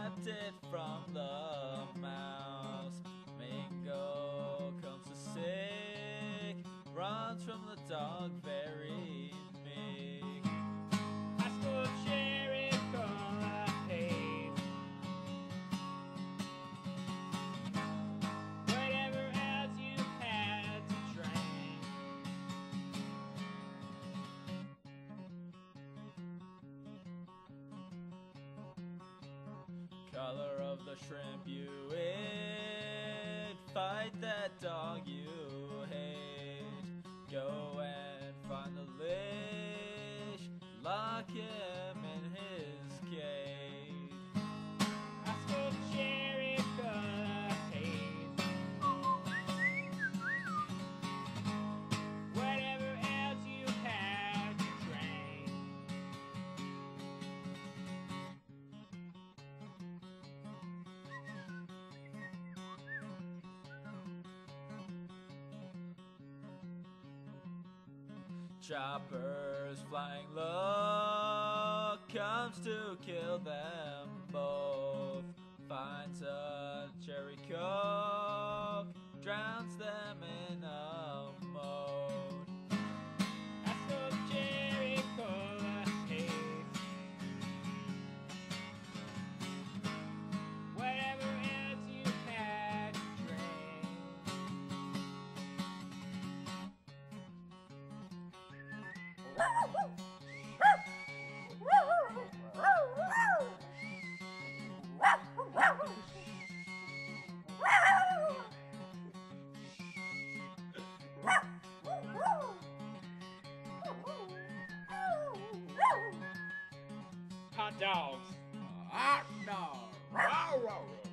kept it from the mouse. Mingo comes to sick, runs from the dog very meek. High school cherry cola haze. Whatever else you had to drink. Color of the shrimp you ate, fight that dog you hate. Go and find the leash, lock him in his cage. High school cherry cola haze. Whatever else you had to drink. Choppers flying low, comes to kill them both. Finds a cherry coke, drowns them in a moat. High school cherry cola haze. Whatever else you had to drink. Hot dogs. Hot dog. Row, row, row.